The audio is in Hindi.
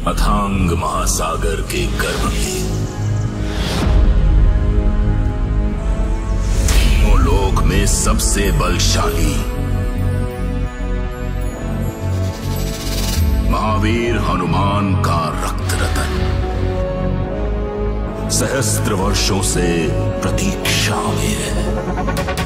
अथांग महासागर के गर्भ में तीनों लोक में सबसे बलशाली महावीर हनुमान का रक्त रतन सहस्त्र वर्षों से प्रतीक्षा में है।